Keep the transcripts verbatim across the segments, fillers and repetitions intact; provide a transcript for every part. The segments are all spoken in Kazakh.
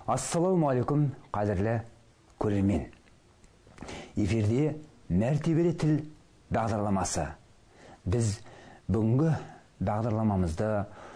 Ассалаумағалейкум, қадірлі көрермен. Эфирде мәртебелі тіл бағдарламасы. Біз бүгінгі бағдарламамызды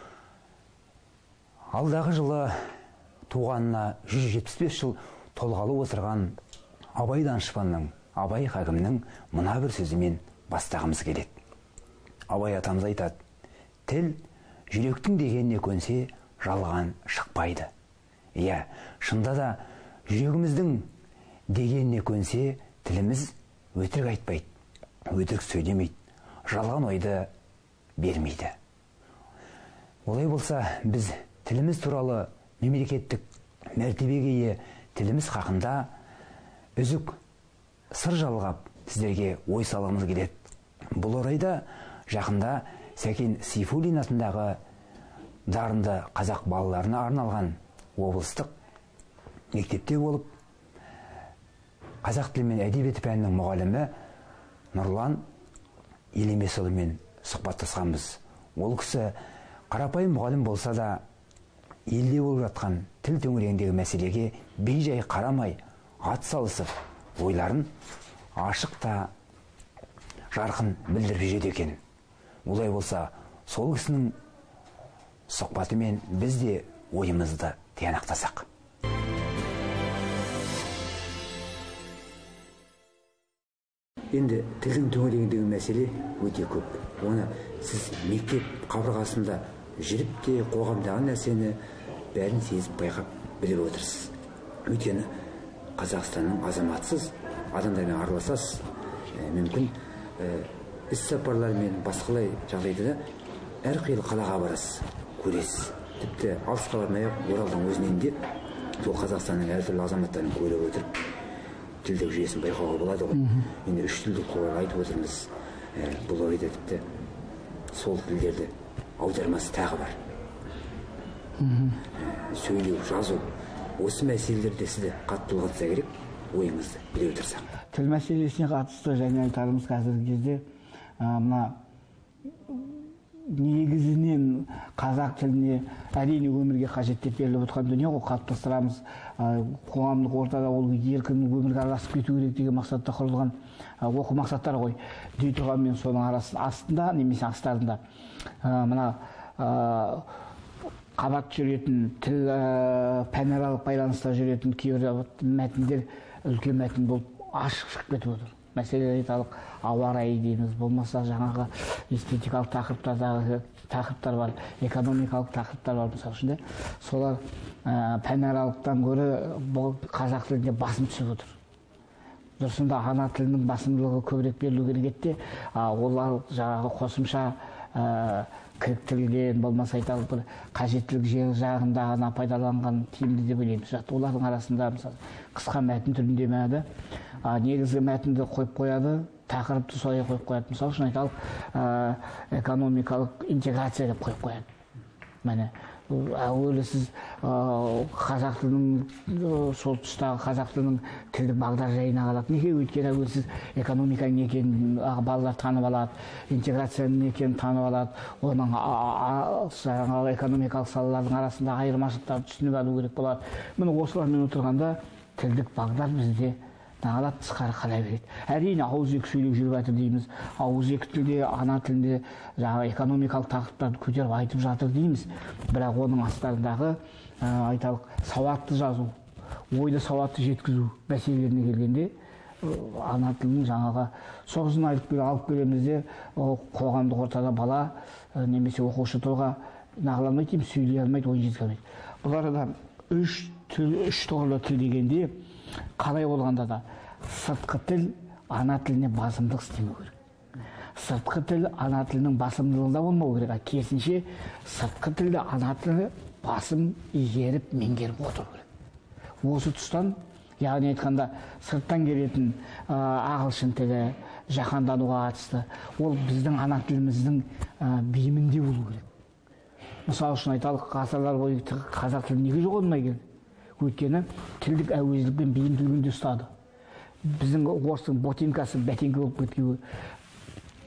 алдағы жылы туғанына жүз жетпіс бес жыл толғалы отырған Абай Данышпанның, Абай Хакімнің мына бір сөзімен бастағымыз келеді. Абай атамыз айтады: тіл жүректің дегеніне көнсе, жалған шықпайды. Иә, шында да жүрегіміздің дегеніне көнсе, тіліміз өтірік айтпайды, өтірік сөйлемейді, жалған ойды бермейді. Олай болса, біз тіліміз туралы мемлекеттік мәртебеге ие тіліміз хақында үзік сыр жалғап сіздерге ой салғымыз келеді. Бұл орайда жақында Сәкен Сейфуллин атындағы дарынды қазақ балаларына арналған облыстық мектепте болып, қазақ тілі мен әдебиеті пәнінің мұғалімі Нұрлан Елемесұлымен сұхбаттасқанбыз. Ол кісі қарапайым мұғалім болса да, елде болып жатқан тіл төңірегіндегі мәселеге бей-жай қарамай, ат салысып, ойларын ашық та жарқын білдіріп жүреді екен. Олай болса, сол кісінің сұхбатымен біз де ойымызды тиянақтасақ. Енді тілдің төңірегіндегі мәселе өте көп. Оны сіз мектеп қабырғасында жүріп те қоғамдағы нәрсені бәрін сезіп байқап біліп отырсыз. Өйткені Қазақстанның азаматсыз адамдармен араласасыз. Мүмкін іс сапарлармен басқалай жағдайда да әрқилы қалаға барасыз, көресіз. Тіпті алысқа бармай ақ Оралдың өзінен де сол Қазақстанның әртүрлі азаматтарын көріп отырып, тілдік жүйесін байқауға болады ғой. Енді үш тілдік туралы айтып отырмыз. Бұл орайда тіпті сол тілдерді аудармасы тағы бар. Сөйлеу, жазу, осы мәселелерде сізді қатты толғатса керек, ойыңызды біле отырсақ. Тіл мәселесіне қатысты және айтарымыз қазіргі кезде мына негізінен қазақ тіліне әрине өмірге қажет деп беріліп отырған дүние ғой, қалыптастырамыз. Қоғамдық ортада ол еркін өмірге араласып кету керек деген мақсатта құрылған оқу мақсаттары ғой. Дей тұрғанмен соның астында немесе астарында мына қабат жүретін, тіл пәнаралық байланыста жүретін кейбір мәтіндер үлкен мәтін болып ашық шығып кетіп отыр. Мәселе айталық ауа райы дейміз, болмаса жаңағы эстетикалық тақырыптардағы тақырыптар бар, экономикалық тақырыптар бар мысалы үшін. Солар пәнаралықтан гөрі қазақ тілінде басым түсіп отыр. Дұрысында ана тілінің басымдылығы көбірек берілу керек еді, олар жаңағы қосымша кіріктірілген, болмаса айталық бір қажеттілік жер жағында ғана пайдаланған тиімді деп ойлаймыз. Олардың арасында мысалы қысқа мәтін түрінде мәді, негізгі мәтінді қойып қояды, тақырыпты солай қойып қояды. Мысалы үшін айталық экономикалық интеграция деп қойып қояды. Мәне әуелі сіз қазақ тілінің сол тұстағы қазақ тілінің тілдік бағдар жайына қалады. Неге? Өйткені әуелі сіз экономиканың не екенін балалар танып алады, интеграцияның не екенін танып алады, оның жаңағы экономикалық салалардың арасында айырмашылықтарды түсініп алу керек болады. Міне осылармен отырғанда тілдік бағдар бізде нағалап тысқары қалай береді. Әрине ауыз екі сөйлеп жүріп жатыр дейміз. Ауыз екі тілде, ана тілінде жаңағы экономикалық тақырыптарды көтеріп айтып жатыр дейміз. Бірақ оның астарындағы айталық сауатты жазу, ойды сауатты жеткізу мәселелеріне келгенде ана тілінің жаңағы соғысын алып келеміз де, қоғамдық ортада бала немесе оқушы тұлға нағыламайды дейміз, сөйлей алмайды, ой жеткізе алмайды. Бұларда үш түрлі тіл дегенде қалай болғанда да сыртқы тіл ана тіліне басымдық істемеу керек. Сыртқы тіл ана тілінің басымдылығында болмау керек. Керісінше сыртқы тілді ана тілі басым игеріп, меңгеріп отыру керек. Осы тұстан, яғни айтқанда сырттан келетін ағылшын тілі, жаһандануға қатысты, ол біздің ана тіліміздің бейімінде болу керек. Мысалы үшін айталық, ғасырлар бойы қазақ тілі неге жоғалмай келді? Өйткені тілдік әуездік пен бейімділігінде ұстады. Біздің орыстың ботинкасы бәтеңке болып кеткенге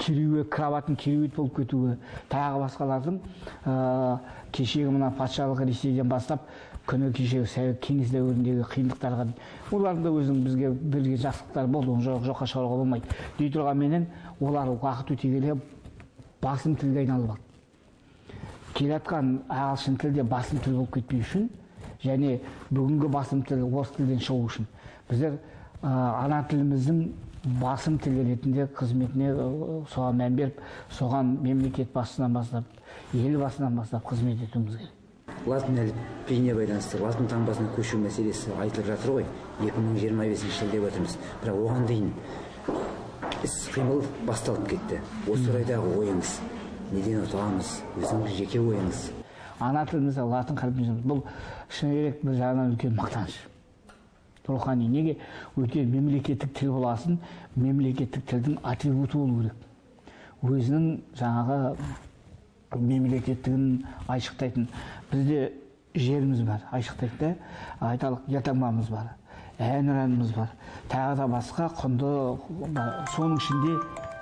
кереует, кроватын кереует болып кетуі, тағы басқалардың кешегі мына патшалық Ресейден бастап күні кешегі совет кеңес дәуіріндегі қиындықтарға олардың да өзінің бізге берген жақсылықтары болды, оны жоқ жоққа шығаруға болмайды. дей тұрғанменен олар уақыт өте келе басым тілге айналып алды. Келе жатқан ағылшын тілде басым тіл болып кетпеу үшін және бүгінгі басым тіл орыс тілден шығу үшін біздер ана тіліміздің басым тіл ретінде қызметіне соған мән беріп, соған мемлекет басынан бастап, ел басынан бастап қызмет етуіміз керек. Латын әліпбиіне байланысты латын таңбасына көшу мәселесі айтылып жатыр ғой, екі мың жиырма бесінші жыл деп отырмыз. Бірақ оған дейін іс-қимыл басталып кетті. Осы орайдағы ойыңыз, неден ұтыламыз, өзіңіз жеке ойыңыз? Ана тілімізде латын қарпіне бұл шыны керек бір жағынан үлкен мақтаныш. Рухани неге? Өте мемлекеттік тіл боласын, мемлекеттік тілдің атрибуты болу керек. Өзінің жаңағы мемлекеттігін айшықтайтын. Бізде жеріміз бар, айшықтайды да, айталық елтаңбамыз бар, әнұранымыз бар, тағы да басқа құнды соның ішінде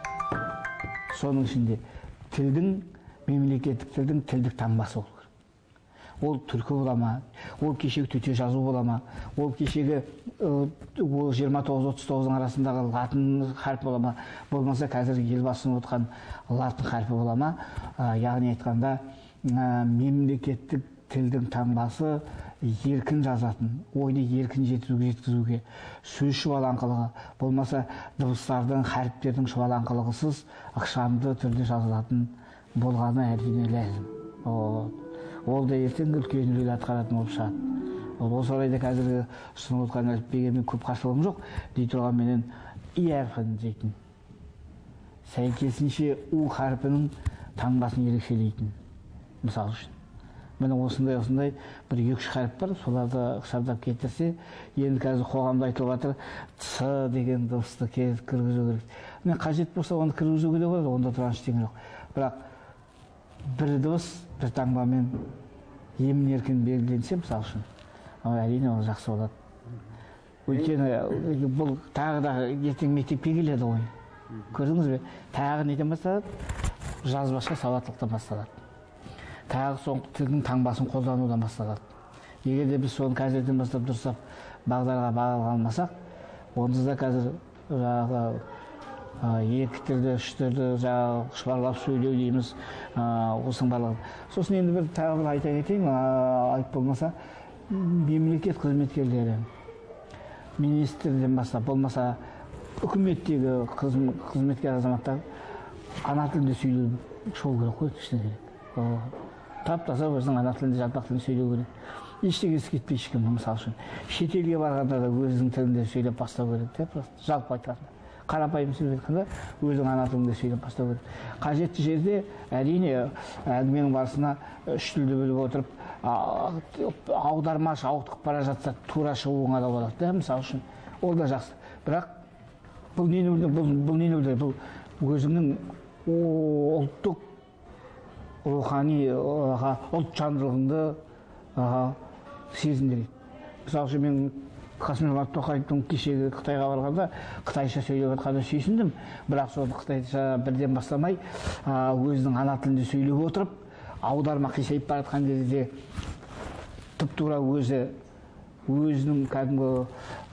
соның ішінде тілдің, мемлекеттік тілдің тілдік таңбасы болу керек. Ол түркі бола ма, ол кешегі төте жазу бола ма, ол кешегі жиырма тоғыз отыз тоғыздың арасындағы латын харпі бола ма, болмаса қазір елбасының отқан латын харпі бола ма, яғни айтқанда мемлекеттік тілдің таңбасы еркін жазатын, ойды еркін жеткізуге, сөз шұбалаңқылығы, болмаса дыбыстардың, харіптердің шұбалаңқылығысыз ықшамды түрде жазылатын болғаны әрине ләзім. Ол да ертең үлкен рөл атқаратын болып шығады. Осы орайда қазіргі ұсынып отқан әліпбиге мен көп қарсылығым жоқ. дей тұрғанменен и әрпін дейтін, сәйкесінше у харпінің таңбасын ерекшелейтін. Мысал үшін. Міне осындай осындай бір екі-үш харп бар, соларды ықшамдап кетірсе, енді қазір қоғамда айтылып жатыр, ц деген дыбысты кіргізу керек. Мен қажет болса оны кіргізуге де болады, онда тұрған ештеңе жоқ. Бірақ бір дыбыс бір таңбамен емін-еркін белгіленсе, мысал үшін, әрине ол жақсы болады. Өйткені бұл тағы да ертең мектепке келеді ғой. Көрдіңіз бе? Тағы неден басталады? Жазбаша сауаттылықтан басталады. Тағы соң тілдің таңбасын қолданудан басталады. Егер де біз соны қазірден бастап дұрыстап бағдарға баға алмасақ, онсыз да қазір жаңағы екі тілді, үш тілді шұбарлап сөйлеу дейміз, осының барлығы. Сосын енді бір тағы бір айта кетейін, айып болмаса, мемлекет қызметкерлері, министрден бастап, болмаса үкіметтегі қызметкер азаматтар ана тілінде сөйлеу шығу керек қой, ішіне керек. Тап-таза өзінің ана тілінде, жалпақ тілінде сөйлеу керек. Ештеңе кетпей ешкім, мысал үшін. Шетелге барғанда да өзінің тілінде сөйлеп бастау керек, жалпы айтқанда. Қарапайым сөз айтқанда өзің ана тілінде сөйлеп бастау керек. Қажетті жерде әрине әңгіменің барысына үш тілді бөліп отырып, аудармашы ауытқып бара жатса тура шығуыңа да болады да, мысал үшін. Ол да жақсы. Бірақ бұл нені білдіреді? Бұл өзіңнің ұлттық рухани ұлт жандылығыңды сезіндіреді. Мысал үшін мен Қасым-Жомарт Тоқаевтың кешегі Қытайға барғанда қытайша сөйлеп жатқанда сүйсіндім, бірақ соны қытайша бірден бастамай, өзінің ана тілінде сөйлеп отырып, аударма қисайып бара жатқан кезде тұп-тура өзі өзінің кәдімгі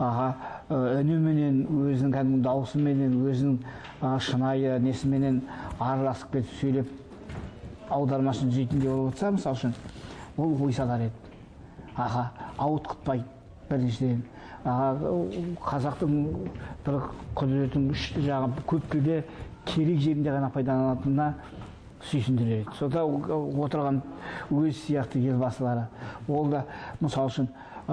үніменен, өзінің кәдімгі дауысыменен, өзінің шынайы несіменен араласып кетіп сөйлеп аудармасын түзейтіндей болып отырса, мысалы үшін, ол ой салар еді. Аға, ауытқытпайды біріншіден. Қазақтың бір құдіретін жаңағы көп тілде керек жерінде ғана пайдаланатынына сүйсіндіреді. Сонда отырған өз сияқты елбасылары. Ол да, мысалы үшін,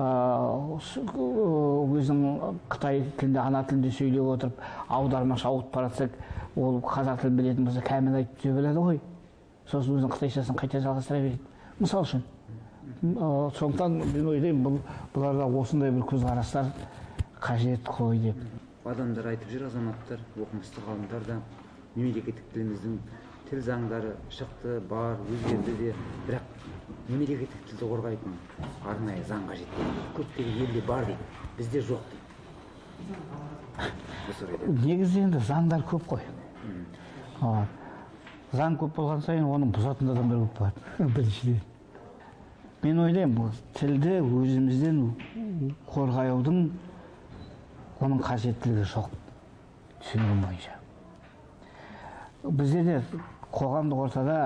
өзінің Қытай тілінде, ана тілінде сөйлеп отырып, аудармашы ауытып баратсақ, ол қазақ тілін білетін болса, кәміл айтып түзе біледі ғой. Сосын өзінің қытайшасын қайта жалғастыра береді. Мысалы үшін. Сондықтан мен ойлаймын, бұларда осындай бір көзқарастар қажет қой деп. Адамдар айтып жүр, азаматтар, оқымысты ғалымдар да, мемлекеттік тіліміздің тіл заңдары шықты, бар, өзгерді де, бірақ мемлекеттік тілді қорғайтын арнайы заң қажет. Көптеген елде бар дейді, бізде жоқ дейді. Негізі енді заңдар көп қой. Заң көп болған сайын оның бұзатын адамдар көп болады. Біріншіден. Мен ойлаймын, тілді өзімізден қорғаудың оның қажеттілігі жоқ. Түсінігім бойынша. Бізде де қоғамдық ортада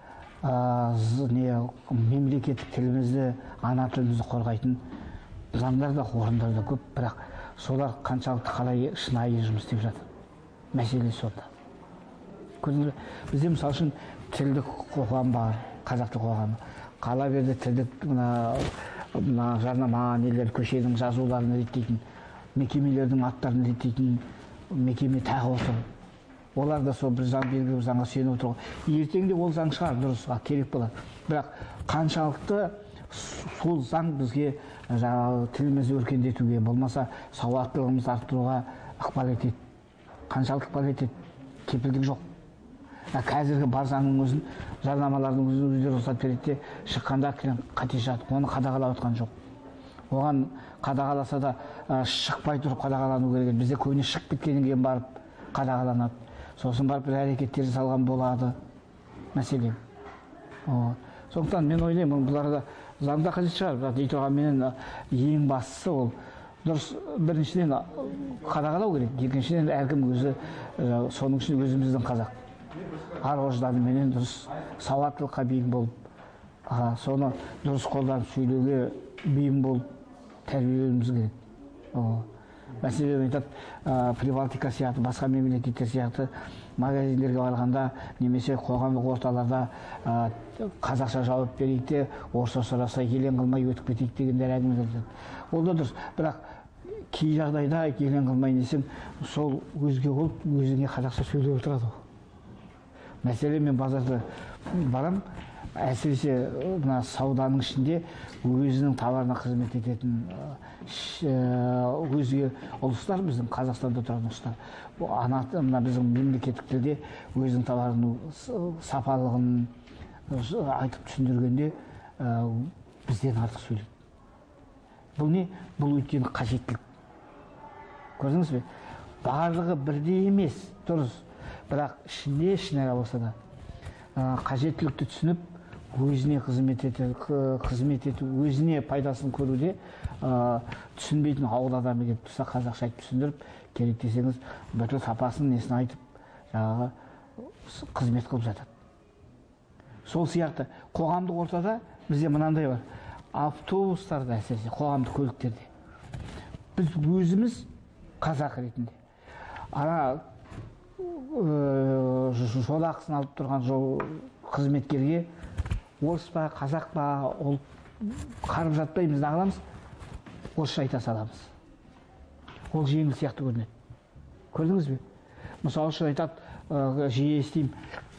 не мемлекеттік тілімізді, ана тілімізді қорғайтын заңдар да, орындар да көп, бірақ солар қаншалықты қалай шынайы жұмыс істеп жатыр. Мәселе сонда. Бізде мысалы үшін тілдік қоғам бар, қазақтық қоғам. Қала берді тілдік мына жарнама нелер, көшенің жазуларын реттейтін, мекемелердің аттарын реттейтін мекеме тағы отыр. Олар да сол бір заң белгілі бір заңға сүйеніп отыр. Ертеңде ол заң шығар, дұрыс, керек болады. Бірақ қаншалықты сол заң бізге тілімізді өркендетуге, болмаса сауаттылығымызды арттыруға ықпал етеді. Қаншалықты ықпал етеді, кепілдік жоқ. Қазіргі бар заңның өзін, жарнамалардың өзін өздері рұқсат береді, шыққанда қате жатып, оны қадағалап отқан жоқ. Оған қадағаласа да шықпай тұрып қадағалану керек. Бізде көбіне шығып кеткеннен кейін барып қадағаланады. Сосын барып бір әрекеттер жасалған болады мәселе. Сондықтан мен ойлаймын, бұларда заңда қажет шығар, бірақ дей тұрған менен ең бастысы ол дұрыс, біріншіден қадағалау керек, екіншіден әркім өзі, соның үшін өзіміздің қазақ ар-ожданыменен дұрыс сауаттылыққа бейім болып, соны дұрыс қолданып сөйлеуге бейім болып тәрбиелеуіміз керек. Мәселен айтады, Прибалтика сияқты, басқа мемлекеттер сияқты магазиндерге барғанда немесе қоғамдық орталарда қазақша жауап берейік те, орысша сұраса елең қылмай өтіп кетейік дегендер әңгімелер айтады. Ол да дұрыс, бірақ кей жағдайда елең қылмай десең, сол өзге ол өзіңе қазақша сөйлеп отырады. Мәселен мен базарда барам, әсіресе мына сауданың ішінде өзінің товарына қызмет ететін өзге ұлыстар, біздің Қазақстанда тұратын ұлыстар, мына біздің мемлекеттік тілде өзінің товарының сапалығын айтып түсіндіргенде бізден артық сөйлейді. Бұл не? Бұл өйткені қажеттілік. Көрдіңіз бе? Барлығы бірдей емес, дұрыс. Бірақ ішінде ішінара болса да қажеттілікті түсініп, өзіне қызмет ету, өзіне пайдасын көруде түсінбейтін ауыл адамы келіп тұрса, қазақша айтып түсіндіріп, керек десеңіз, бүкіл сапасын несін айтып, жаңағы қызмет қылып жатады. Сол сияқты қоғамдық ортада бізде мынандай бар. Автобустарда, әсіресе қоғамдық көліктерде біз өзіміз қазақ ретінде ана жол ақысын алып тұрған жол қызметкерге орыс па, қазақ па, ол қарып жатпаймыз, нағыламыз, орысша айта саламыз. Ол жеңіл сияқты көрінеді. Көрдіңіз бе? Мысалы үшін айтады, жиі естеймін,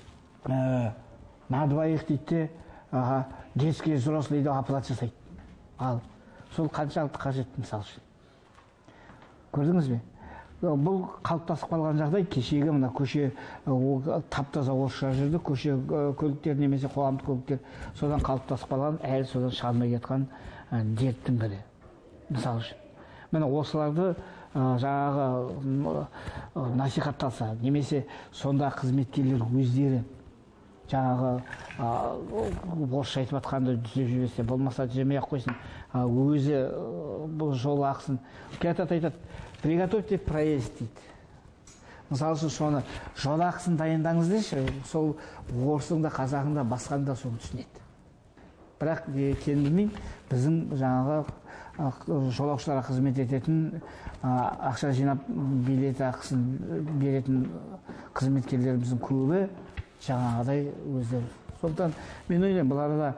на двоих дейді, детский взрослый оплат жасайды. Ал сол қаншалықты қажет мысалы үшін. Көрдіңіз бе? Бұл қалыптасып қалған жағдай, кешегі мына көше тап-таза орысша жүрді, көше көліктер немесе қоғамдық көліктер содан қалыптасып қалған, әлі содан шығармай кеткен дерттің бірі. Мысалы үшін. Міне осыларды жаңағы насихатталса, немесе сонда қызметкерлер өздері жаңағы орысша айтып жатқанды түзеп жіберсе, болмаса түземей-ақ қойсын, өзі бұл жол ақысын кетат айтады, приготовьте проезд дейді. Мысалы үшін соны жол ақысын дайындаңыз деші, сол орысың да, қазағың да, басқаң да соны түсінеді. Бірақ екенін білмеймін, біздің жаңағы жолаушыларға қызмет ететін, ақша жинап билет ақысын беретін қызметкерлеріміздің көбі жаңағыдай өздері. Сондықтан мен ойлаймын, бұларда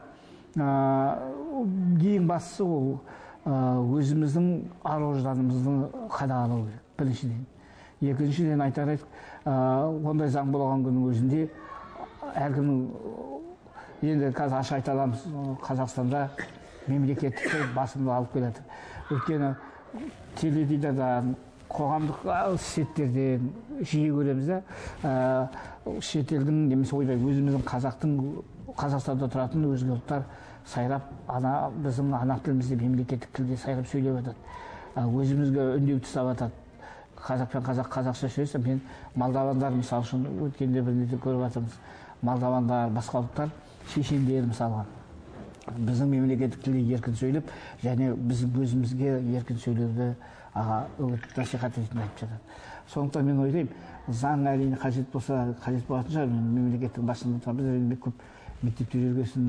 ең бастысы ол өзіміздің ар-ожданымыздың қадағалау керек, біріншіден. Екіншіден айтар едік, ондай заң болған күннің өзінде әркімнің, енді қазір ашық айта аламыз, Қазақстанда мемлекеттік тіл басымды алып келеді. Өйткені теледидардан, қоғамдық сеттерден жиі көреміз де, шетелдің немесе ойбай өзіміздің қазақтың, Қазақстанда тұратын өзге ұлттар сайрап, біздің ана тілімізде мемлекеттік тілде сайрап сөйлеп жатады. Өзімізге үндеу тастап жатады. қазақпен қазақ қазақша сөйлесе, мен молдавандар мысалы үшін өткенде бір нете көріп жатырмыз. Молдавандар, басқа ұлттар шешендер мысалға біздің мемлекеттік тілде еркін сөйлеп, және біздің өзімізге еркін сөйлеуді аға үгіт насихат ететін айтып жатады. Сондықтан мен ойлаймын, заң әрине қажет болса, қажет болатын шығар. Мемлекеттің басында тұрған біз көп мектепте жүргесін,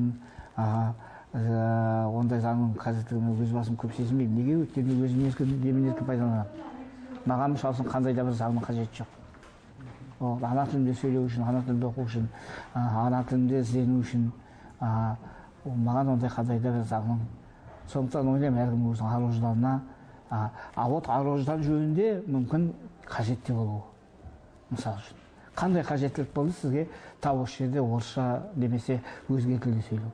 ондай заңның қажеттілігіне өз басым көп сезінбеймін. Неге? Өйткені өзім еркін, емін еркін пайдаланамын. Маған мысалы үшін қандай да бір заңның қажеті жоқ. Ол ана тілінде сөйлеу үшін, ана тілінде оқу үшін, ана тілінде іздену үшін, маған ондай қандай да бір заңның. Сондықтан ойлаймын, әркім өзінің ар-ожданына, а вот ар-ождан жөнінде мүмкін қажет те болуы. Мысалы үшін, қандай қажеттілік болды сізге тап осы жерде орысша немесе өзге тілде сөйлеу?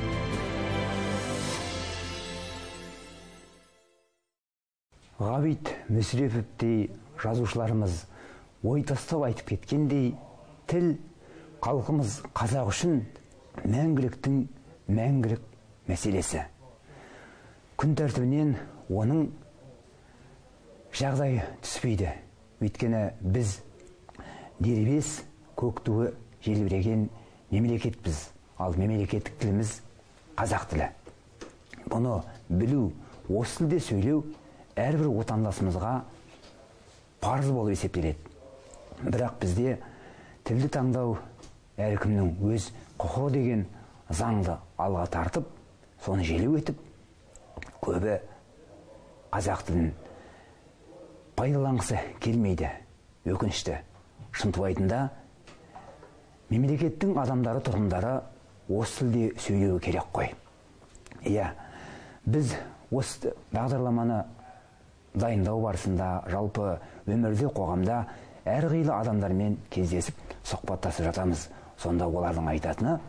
Ғабит Мүсіреповтей жазушыларымыз ой тастап айтып кеткендей, тіл халқымыз қазақ үшін мәңгіліктің мәңгілік мәселесі. Күн тәртібінен оның жағдай түспейді. Өйткені біз дербес көк туы желбіреген мемлекетпіз, ал мемлекеттік тіліміз қазақ тілі. Бұны білу, осы тілде сөйлеу әрбір отандасымызға парыз болып есептеледі. Бірақ бізде тілді таңдау әркімнің өз құқығы деген заңды алға тартып, соны желеу етіп, көбі қазақ тілін пайдаланғысы келмейді. Өкінішті. Шынтуайтында мемлекеттің адамдары, тұрғындары осы тілде сөйлеуі керек қой. Иә, біз осы бағдарламаны дайындау барысында, жалпы өмірде, қоғамда әрқилы адамдармен кездесіп, сұхбаттасып жатамыз. Сонда олардың айтатыны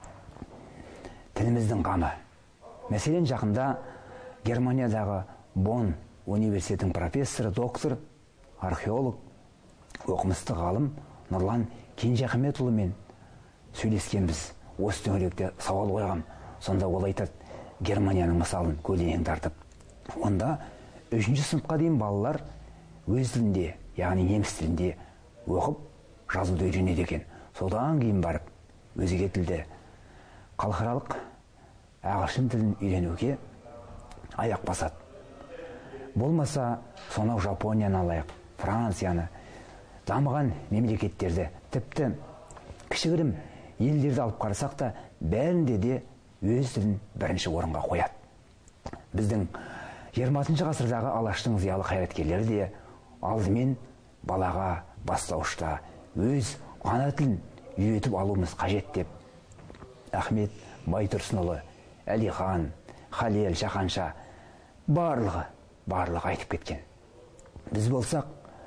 тіліміздің қамы. Мәселен, жақында Германиядағы Бонн университетінің профессоры, доктор, археолог, оқымысты ғалым Нұрлан Кенжеахметұлымен сөйлескенбіз. Осы төңіректе сауал қойғам. Сонда ол айтады, Германияның мысалын көлденең тартып. Онда үшінші сыныпқа дейін балалар өз тілінде, яғни неміс тілінде оқып, жазуды үйренеді екен. Содан кейін барып, өзге тілде халықаралық ағылшын тілін үйренуге аяқ басады. Болмаса, сонау Жапонияны алайық, Францияны, дамыған мемлекеттерді, тіпті кішігірім елдерді алып қарасақ та, бәрінде де өз тілін бірінші орынға қояды. Біздің жиырмасыншы ғасырдағы алаштың зиялы қайраткерлері де алдымен балаға бастауышта өз ана тілін үйретіп алуымыз қажет деп Ахмет Байтұрсынұлы, Әлихан, Халел, Жақанша барлығы, барлығы айтып кеткен. Біз болсақ,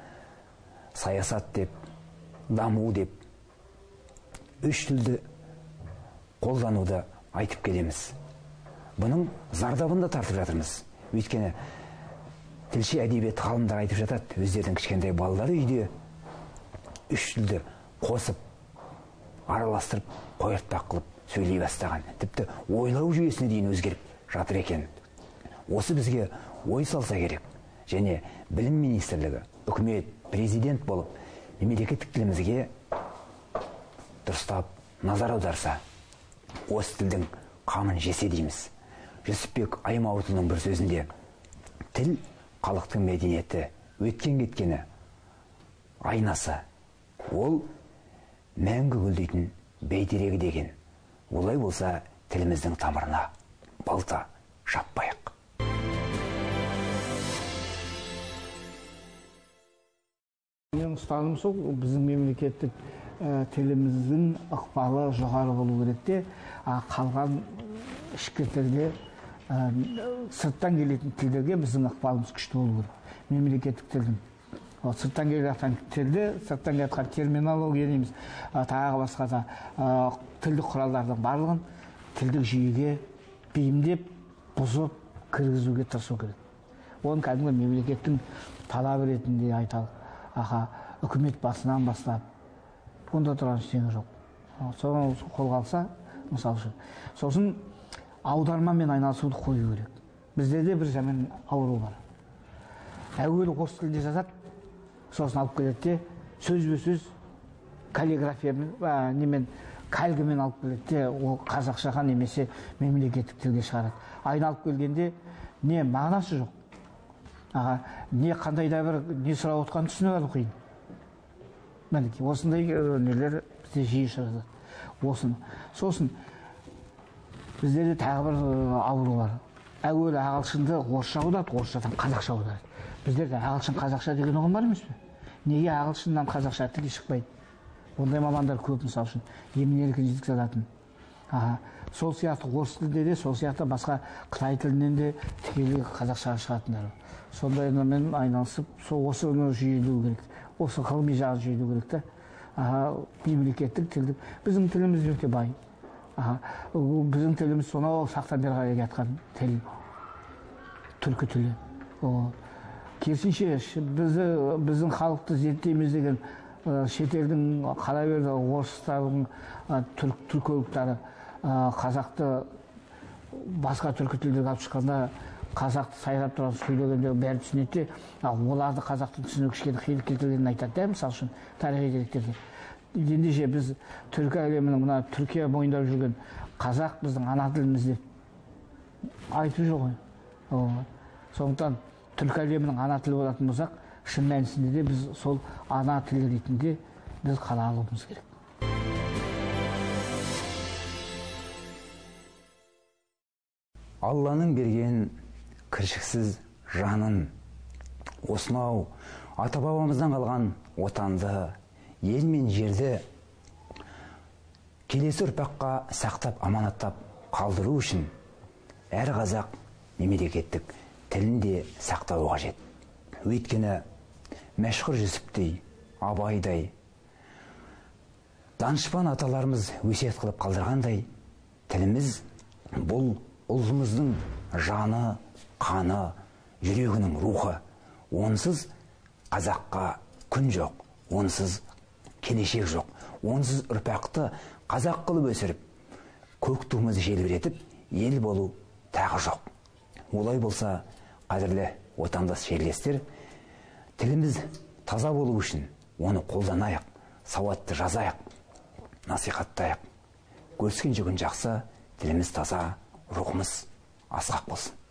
саясат деп, даму деп, үш тілді қолдануды айтып келеміз. Бұның зардабын да тартып жатырмыз. Өйткені тілші әдебиет ғалымдар айтып жатады, өздердің кішкентай балалары үйде үш тілді қосып, араластырып, қойыртпақ қылып сөйлей бастаған. Тіпті ойлау жүйесіне дейін өзгеріп жатыр екен. Осы бізге ой салса керек. Және білім министрлігі, үкімет, президент болып, мемлекеттік тілімізге дұрыстап назар аударса, осы тілдің қамын жесе дейміз. Жүсіпбек Аймауытұлының бір сөзінде, тіл халықтың мәдениеті, өткен кеткені айнасы. Ол мәңгі гүлдейтін бәйтерегі деген. Олай болса, тіліміздің тамырына балта шаппайық. Менің ұстаным сол, біздің мемлекеттік тіліміздің ықпалы жоғары болу керек те, қалған ішкі тілге, сырттан келетін тілдерге біздің ықпалымыз күшті болу керек. Мемлекеттік тілдің. Сырттан келетін тілді, сырттан келетін терминология дейміз, тағы басқа да тілдік құралдардың барлығын тілдік жүйеге бейімдеп, бұзып, кіргізуге тырысу керек. Оны кәдімгі мемлекеттің талабы ретінде айталық. Аға, үкімет басынан бастап, онда тұрған ештеңе жоқ. Соны қолға алса, мысалы үшін. Сосын аудармамен айналысуды қою керек. Бізде де бір жаман ауру бар. Әуелі орыс тілінде жазады, сосын алып келеді де сөзбе сөз каллиграфиямен немен кәлгімен алып келеді де ол қазақшаға немесе мемлекеттік тілге шығарады. Айналып келгенде не мағынасы жоқ. Аға, не қандай да бір не сұрап отқанын түсініп алу қиын. Мінекей осындай нелер бізде жиі шығады. Осыны. Сосын біздерде тағы бір ауру бар. Әуелі ағылшынды орысша аударды, орысшадан қазақша аударды. Біздерде ағылшын қазақша деген ұғым бар емес пе? Неге ағылшыннан қазақша тілге шықпайды? Ондай мамандар көп, мысалы үшін емін еркін жеткізе алатын. Сол сияқты орыс тілінде де, сол сияқты басқа қытай тілінен де тікелей қазақшаға шығатындар. Сондаймен айналысып, осыны жүйелеу керек. Осы ғылыми жағын жүйелеу керек та. Мемлекеттік тілдік. Біздің тіліміз өте бай. Біздің тіліміз сонау сақтан бері қарай жатқан тіл. Түркі тілі. Керісінше біздің халықты зерттейміз деген шетелдің қара берді орыстардың түркөліктері қазақты басқа түркі тілдерге алып шыққанда қазақты сайрап тұрып сөйлегенде бәрі түсінеді де, оларды қазақтың түсіну кішкене қиындық келтіргенін айтады да, мысалы үшін тарихи деректерде. Ендеше біз түркі әлемінің мына Түркия мойындап жүрген қазақ біздің ана тіліміз деп айтып жүр ғой. Сондықтан түркі әлемінің ана тілі болатын болсақ, шын мәнісінде де біз сол ана тілі ретінде біз қала алуымыз керек. Алланың берген кіршіксіз жанын, осынау ата-бабамыздан қалған отанды, ел мен жерді келесі ұрпаққа сақтап аманаттап қалдыру үшін әр қазақ мемлекеттік тілін де сақтауы қажет. Өйткені Мәшһүр Жүсіптей, Абайдай, данышпан аталарымыз өсиет қылып қалдырғандай, тіліміз бұл ұлтымыздың жаны, қаны, жүрегінің рухы. Онсыз қазаққа күн жоқ, онсыз келешек жоқ. Онсыз ұрпақты қазақ қылып өсіріп, көк туымызды желбіретіп, ел болу тағы жоқ. Олай болса, қадірлі отандас жерлестер, тіліміз таза болу үшін оны қолданайық, сауатты жазайық, насихаттайық. Көріскен күн жақсы, тіліміз таза, рухымыз асқақ болсын.